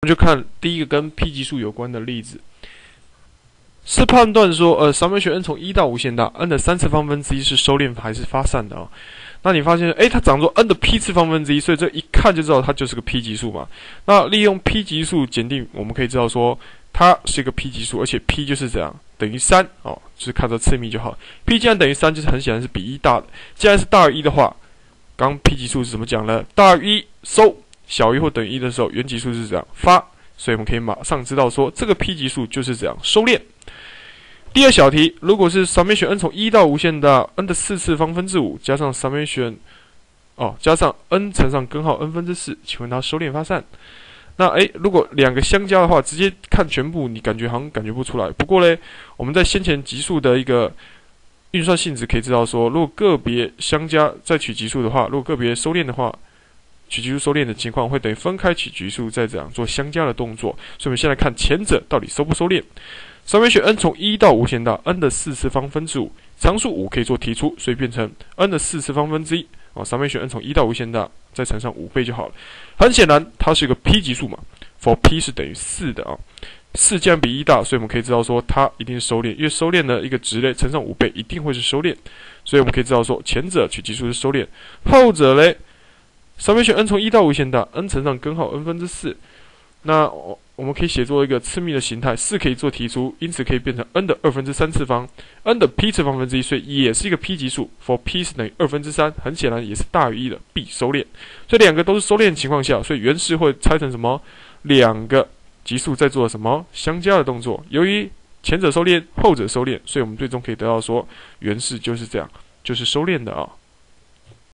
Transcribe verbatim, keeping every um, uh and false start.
我们就看第一个跟 p 级数有关的例子，是判断说，呃，summation n 从一到无限大 ，n 的三次方分之一是收敛还是发散的啊、哦？那你发现，哎，它长作 n 的 p 次方分之一，所以这一看就知道它就是个 p 级数嘛。那利用 p 级数检定，我们可以知道说它是一个 p 级数，而且 p 就是这样等于三哦，就是看这次幂就好。p 既然等于三，就是很显然是比一大的。既然是大于一的话，刚刚 p 级数是怎么讲呢？大于一收。小于或等于一的时候，原级数是这样发，所以我们可以马上知道说，这个 p 级数就是这样收敛。第二小题，如果是 summation n 从一到无限大 n 的四次方分之五加上 summation 哦加上 n 乘上根号 n 分之四，请问它收敛发散？那诶，如果两个相加的话，直接看全部，你感觉好像感觉不出来。不过嘞，我们在先前级数的一个运算性质可以知道说，如果个别相加再取级数的话，如果个别收敛的话。取级数收敛的情况会等于分开取级数，再这样做相加的动作。所以我们先来看前者到底收不收敛。summation n 从一到无限大 n 的四次方分之五，常数五可以做提出，所以变成 n 的四次方分之一。哦 ，summation n 从一到无限大再乘上五倍就好了。很显然，它是一个 p 级数嘛 ，for p 是等于四的啊。四既然比一大，所以我们可以知道说它一定是收敛，因为收敛的一个值类乘上五倍一定会是收敛，所以我们可以知道说前者取级数是收敛，后者嘞。summation n 从一到无限大 n 乘上根号 n 分之四，那我们可以写作一个次幂的形态，四可以做提出，因此可以变成 n 的二分之三次方 ，n 的 p 次方分之一，所以也是一个 p 级数 ，for p 是等于二分之三，很显然也是大于一的，必收敛。所以两个都是收敛的情况下，所以原式会拆成什么？两个级数在做什么相加的动作？由于前者收敛，后者收敛，所以我们最终可以得到说原式就是这样，就是收敛的啊。